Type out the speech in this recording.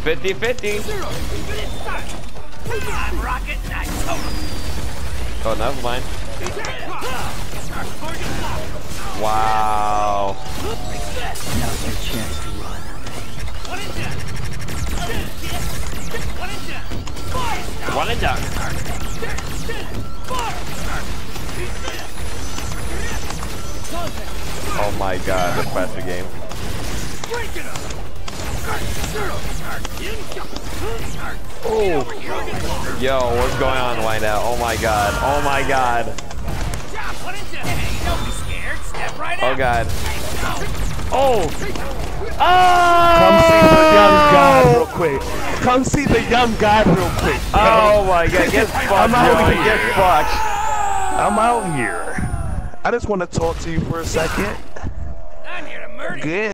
50-50. I'm Rocket and I total. Oh, never mind. Wow. Now's your chance to run. One and done. Oh my god, this faster game. Oh. Yo, what's going on right now? Oh my god. Oh my god. Oh god. Oh. Oh. Come see the young guy real quick. Come see the young guy real quick. Oh my god. Get fucked, bro. Get fucked. I'm out here. I just want to talk to you for a second. I'm here to murder you. Good.